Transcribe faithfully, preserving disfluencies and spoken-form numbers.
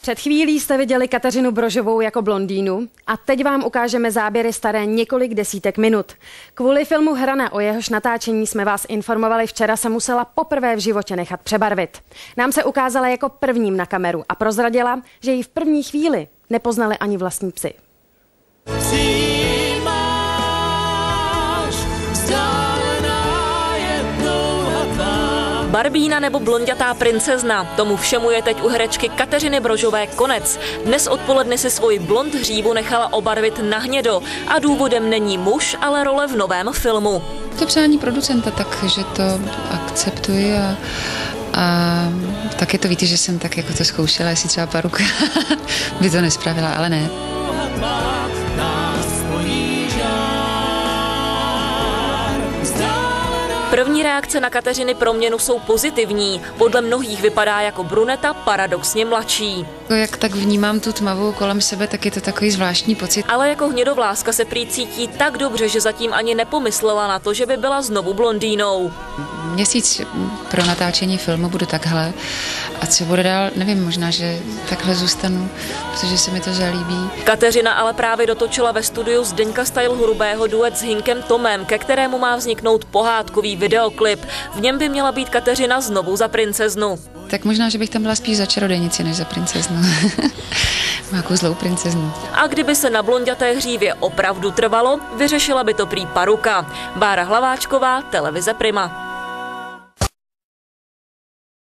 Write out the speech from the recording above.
Před chvílí jste viděli Kateřinu Brožovou jako blondýnu a teď vám ukážeme záběry staré několik desítek minut. Kvůli filmu Hrana, o jehož natáčení jsme vás informovali včera, se musela poprvé v životě nechat přebarvit. Nám se ukázala jako prvním na kameru a prozradila, že ji v první chvíli nepoznali ani vlastní psi. Barbína nebo blonďatá princezna, tomu všemu je teď u herečky Kateřiny Brožové konec. Dnes odpoledne si svoji blond hřívu nechala obarvit na hnědo a důvodem není muž, ale role v novém filmu. To přání producenta, takže to akceptuji a, a taky to víte, že jsem tak jako to zkoušela, jestli třeba paruka by to nespravila, ale ne. První reakce na Kateřiny proměnu jsou pozitivní. Podle mnohých vypadá jako bruneta, paradoxně mladší. Jak tak vnímám tu tmavou kolem sebe, tak je to takový zvláštní pocit. Ale jako hnědovláska se prý cítí tak dobře, že zatím ani nepomyslela na to, že by byla znovu blondýnou. Měsíc pro natáčení filmu budu takhle a co bude dál, nevím, možná, že takhle zůstanu, protože se mi to zalíbí. Kateřina ale právě dotočila ve studiu Zdeňka Style Hrubého duet s Hinkem Tomem, ke kterému má vzniknout pohádkový videoklip. V něm by měla být Kateřina znovu za princeznu. Tak možná, že bych tam byla spíš za čarodějnici, než za princeznu. Nějakou zlou princeznu. A kdyby se na blonďaté hřívě opravdu trvalo, vyřešila by to prý paruka. Bára Hlaváčková, televize Prima.